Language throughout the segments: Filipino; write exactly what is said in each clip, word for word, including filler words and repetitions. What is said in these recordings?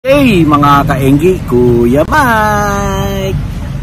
Hey mga kaenggi, Kuya Mike!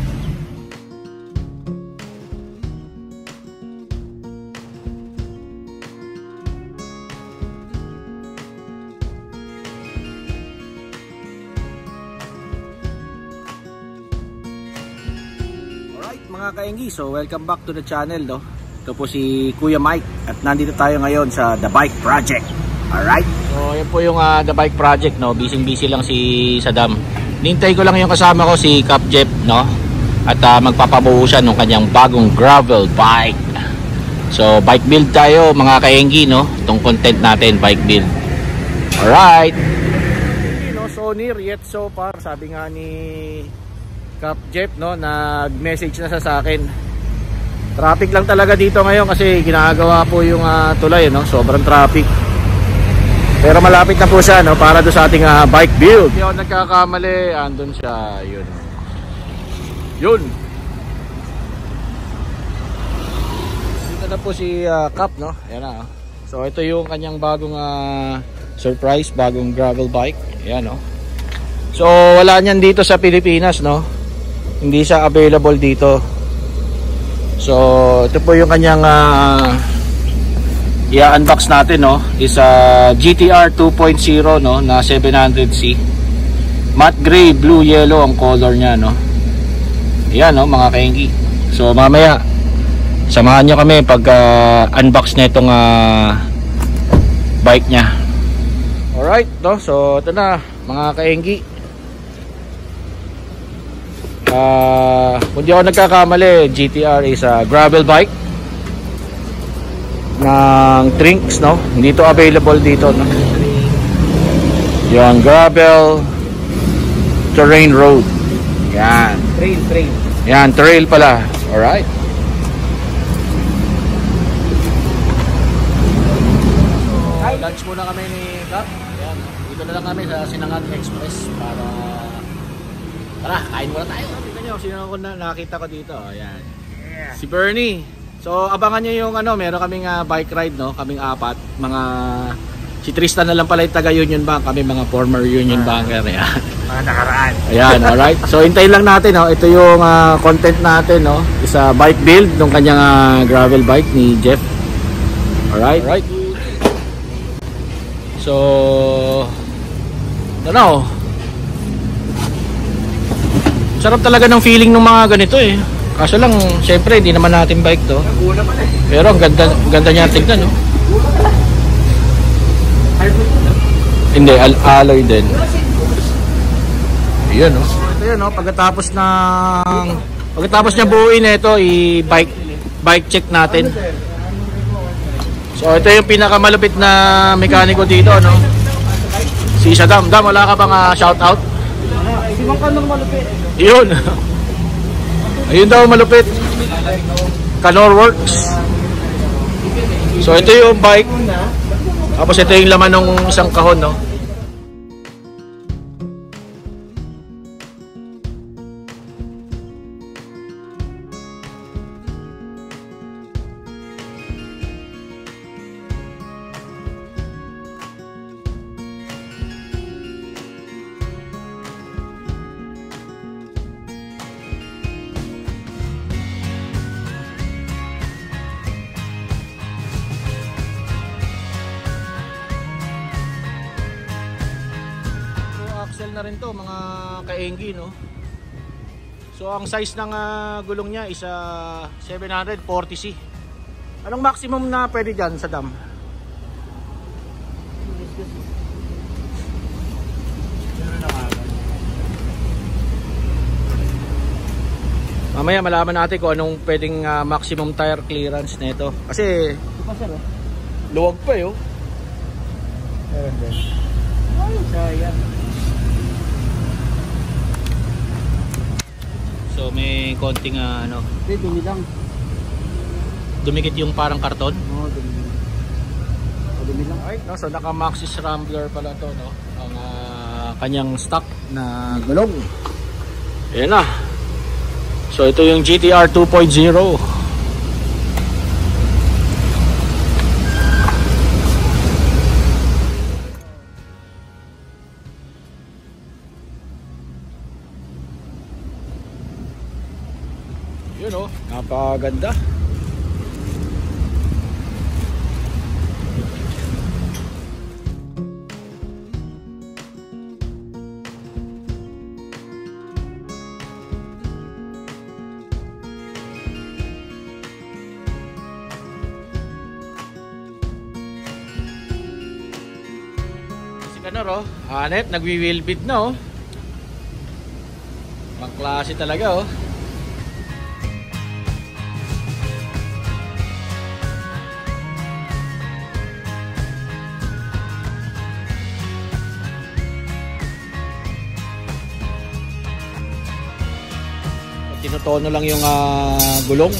Alright mga kaenggi, so welcome back to the channel, no? Ito po si Kuya Mike at nandito tayo ngayon sa The Bike Project. Alright? So yan po yung uh, The Bike Project, no? Busy busy lang si Saddam. Nintay ko lang yung kasama ko si Cap Jeff, no? At uh, magpapabuo siya ng kanyang bagong gravel bike. So bike build tayo mga kaenggi, no? Itong content natin, bike build. Alright. No, so near yet so far, sabi nga ni Cap Jeff, no? Nag-message na sa akin. Traffic lang talaga dito ngayon kasi ginagawa po yung uh, tulay, no? Sobrang traffic. Pero malapit na po siya, no, para do sa ating uh, bike build. Hindi ako nagkakamali, andun siya, yun. Yun. Dito na po si uh, Cap, no. Ayan na. So ito yung kanyang bagong uh, surprise, bagong gravel bike. Ayan, no. So wala niyan dito sa Pilipinas, no. Hindi siya available dito. So ito po yung kanyang uh, i-unbox natin, no, is a G T R two point oh, no, na seven hundred C. Matte gray, blue, yellow ang color niya, no. Ayan, no, mga kaenggi. So mamaya samahan niyo kami pag uh, unbox na itong uh, bike niya. Alright, no, so ito na mga kaenggi. Uh, kung di ako nagkakamali, G T R is a gravel bike ng Trinks, no? Hindi to available dito, no? Yung gravel terrain road. Yan. Trail, trail. Yan, trail pala. Alright. So, lunch muna kami ni Cap. Yan. Dito na lang kami sa Sinangat Express para tara, kain muna tayo. Tignan nyo, sino ko na nakita ko dito. Ayan. Yeah. Si Bernie. So abangan nyo yung ano, meron kaming uh, bike ride, no, kaming apat, mga si Tristan na lang pala yung taga Union Bank, kami mga former Union ah, Banker, yan. Mga nakaraan. Ayan, alright. So hintayin lang natin, no, ito yung uh, content natin, no, is a bike build ng kanyang uh, gravel bike ni Jeff. Alright. Alright. So ano, sarap talaga ng feeling ng mga ganito eh. Kaso lang, syempre, hindi naman natin bike to. Pero ang ganda, ganda niya tignan, no? Hindi, al alloy din. Ayan, no? Ito yun, no? Pagkatapos ng... Pagkatapos niya buuin na ito, i-bike bike check natin. So, ito yung pinakamalupit na mekaniko dito, no? Si Saddam. Dam, wala ka bang uh, shout out? Si Mang Kanong malupit. Yun. Ayun daw malupit. Canor Works. So ito yung bike. Tapos ito yung laman ng isang kahon, no. Axle na rin to mga kaenggi, no. So ang size ng uh, gulong niya is uh, seven forty C. Anong maximum na pwede dyan sa dam? Mamaya malaman natin kung anong pwedeng uh, maximum tire clearance nito. Kasi luwag pa eh, oh. Ay, sayang. So may konting uh, ano, Hindi, dumi lang. dumikit yung parang karton. Oo, dumi lang. O, dumi lang. Alright, no? So naka Maxxis Rambler pala to, no? Ang uh, kanyang stock na gulong. Ayan na. So ito yung G T R two point oh. Yun oh, napakaganda. Ano ro? Hanep, nagwi-wheelbit na oh. Pang klase talaga oh. Tinutono lang yung uh, gulong.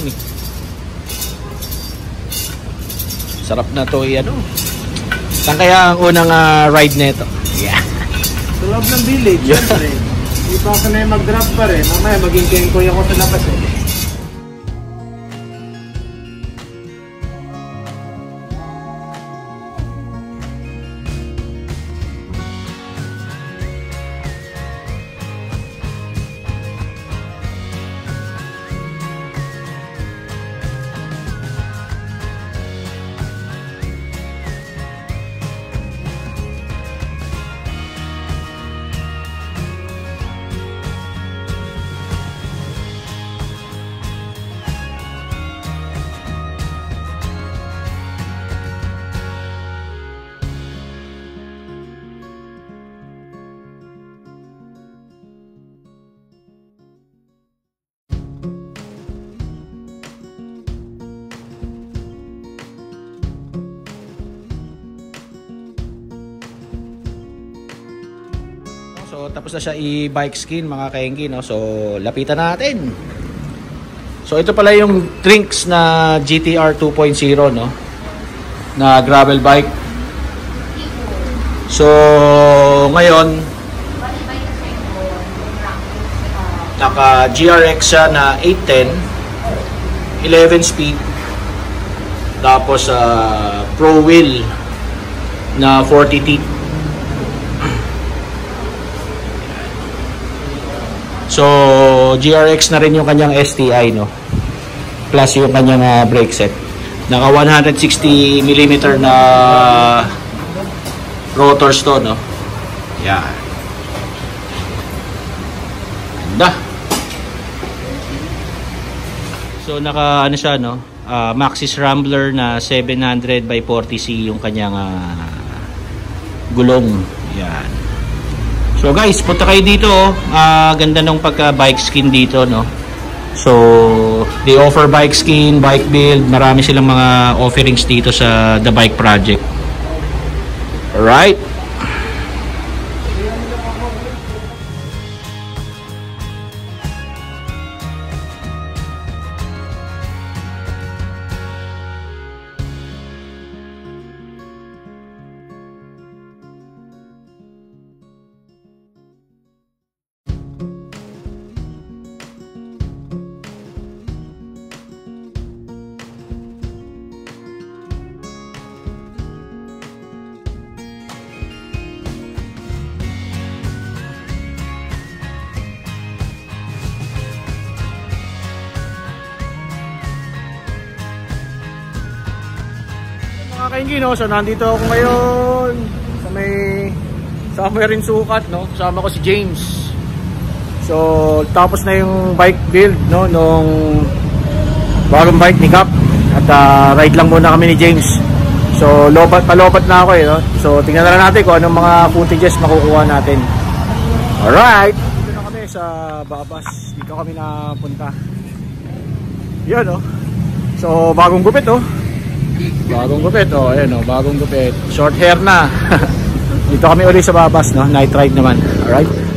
Sarap na to i-ano. Saan kaya ang unang uh, ride nito? Yeah. Sa loob ng village, syempre. Hindi pa ako na mag-drop pa rin. Mamaya maging kengkoy ako sa labas eh. So tapos na siya i-bike skin mga kaengki, no? So lapitan natin. So ito pala yung Trinx na G T R two point oh, no? Na gravel bike. So ngayon naka G R X siya na eight ten, eleven speed. Tapos uh, Pro Wheel na forty teeth. So, G R X na rin yung kanyang S T I, no? Plus yung kanyang uh, brake set. Naka one sixty millimeter na rotors to, no? Yan. Ganda. So, naka ano siya, no? Uh, Maxxis Rambler na seven hundred by forty C yung kanyang uh, gulong. Yan. So guys, punta kayo dito oh. Uh, ganda ng pagka bike skin dito, no. So they offer bike skin, bike build, marami silang mga offerings dito sa The Bike Project. Alright. Mga kainggi, no? So nandito ako ngayon sa may somewhere in Sukat, no? Kasama ko si James. So tapos na yung bike build, no, nung bagong bike ni Cap. At uh, ride lang muna kami ni James. So lobat, palobat na ako eh, no? So tingnan na lang natin kung anong mga footages makukuha natin. Alright, dito na kami sa Babas. Dito kami napunta. Yun, no? So bagong gupit, oh. Bagong gupit, oh, ayan, oh, bagong gupit. Short hair na. Dito kami uli sa Babas, no? Night ride naman. Alright.